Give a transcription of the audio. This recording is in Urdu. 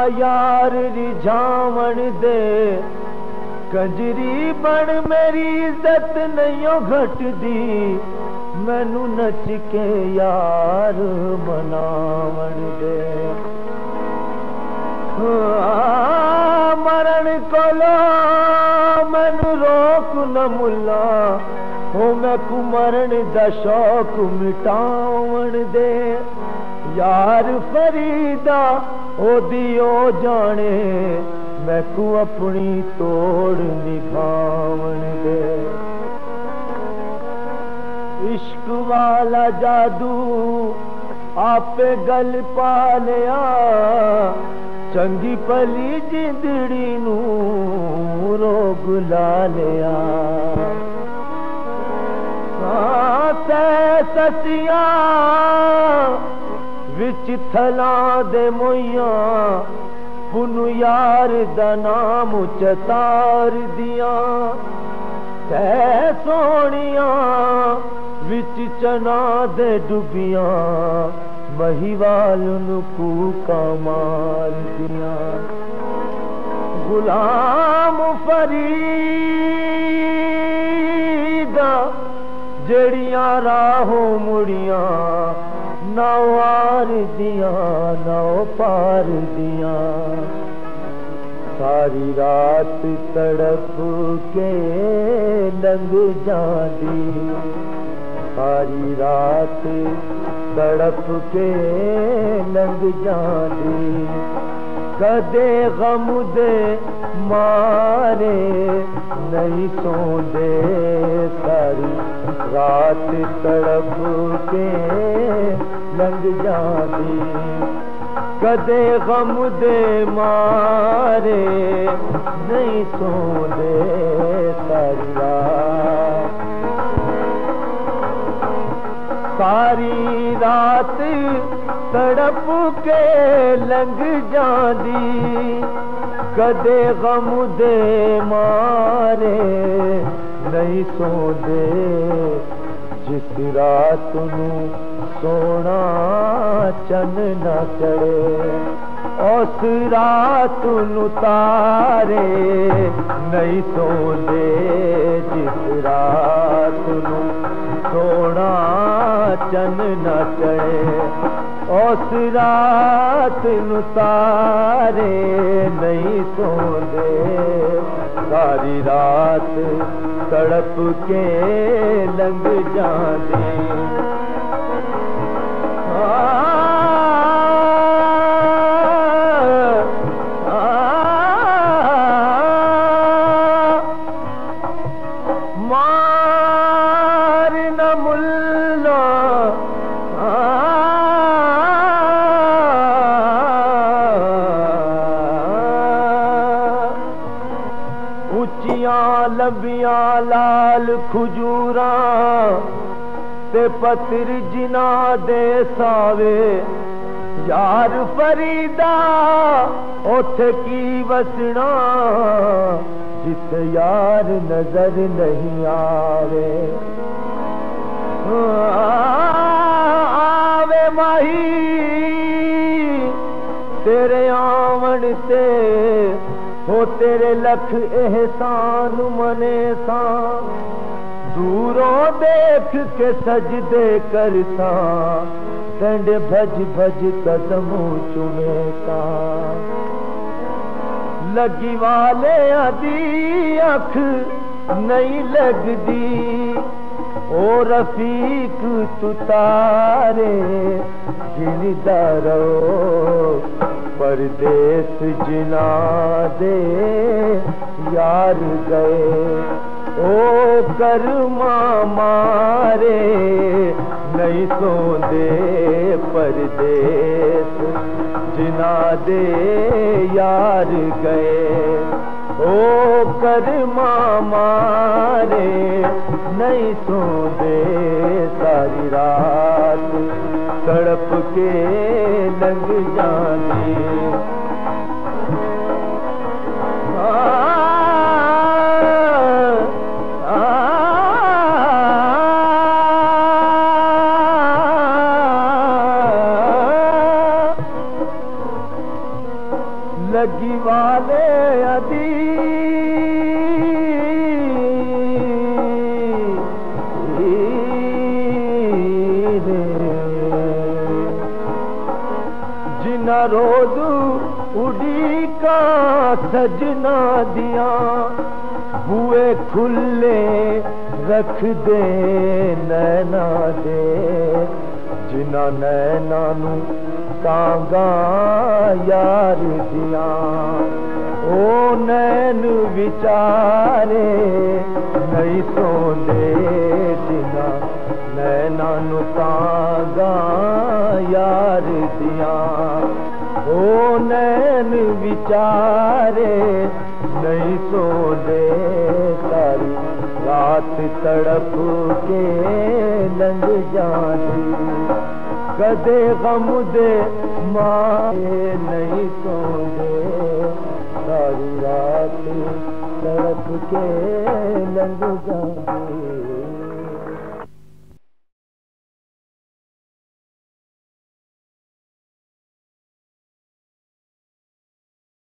یار رجھاون دے کنجری بن میری عزت نہیں گھٹ دی مینو نچ کے یار مناون دے مرن کولو مینو روک نہ ملا ہو میں کو مرن دا شوق مٹاون دے یار فریدا او دیو جانے میں کو اپنی توڑ نبھاون دے عشق والا جادو آپ گل پا لیا چنگی پلی جندڑی نو روگ لا لیا سسیاں وچ تھلا دے مویاں پنو یار دا نام چتار دیاں تے سونیاں وچ چنا دے ڈبیاں مہیوال نکو کا مار دیاں غلام فریدا جڑیاں راہوں مڑیاں نہ وار دیاں نہ پار دیاں ساری رات تڑپ کے لنگ جاندی ساری رات تڑپ کے لنگ جاندی کدے غم دے مارے نہیں سوندے ساری رات تڑپ کے لنگ جاندی کدے غم دے مارے نہیں سوندے ساری رات ساری رات تڑپ کے لنگ جاندی کدے غم دے مارے نہیں سوندے جس رات نو سونا چن نہ چڑھے اس رات نو تارے نہیں سوندے جس رات نو سونا چن نہ چڑھے اس رات نو تارے نہیں سوندے ساری رات تڑپ کے لنگ جاندی مار نہ ملا اچیاں لمبیاں لال کھجوراں تے پتر جنا دے ساوے یار فریدا اوتھے کی وسنا جتے یار نظر نہیں آوے آوے ماہی تیرے آون تے ہو تیرے لکھ احسان منے ساں دوروں دیکھ کے سجدے کرتا ٹنڈ بھج بھج قدموں چومیتا لگی والے دی اکھ نہیں لگ دی او رفیق تو تارے گندا رہو پردیس جنا دے یار گئے او کرما مارے نہیں سوندے پردیس جنا دے یار گئے او کرما مارے نہیں سوندے ساری رات تڑپ کے لنگ جاندی रे अदी जिना रोज उड़ी का सजना दिया बुए खुले रख दे नैना दे जिना नैना नू तांगा यार दिया ओ नैन विचारे नहीं सोंदे जिना नैना नू तांगा यार दिया ओ नैन विचारे नहीं सोंदे सारी रात तड़प के लंघ जाती कदे गम दे माए नहीं सोंदे सारी रात तड़प के लंघ जाती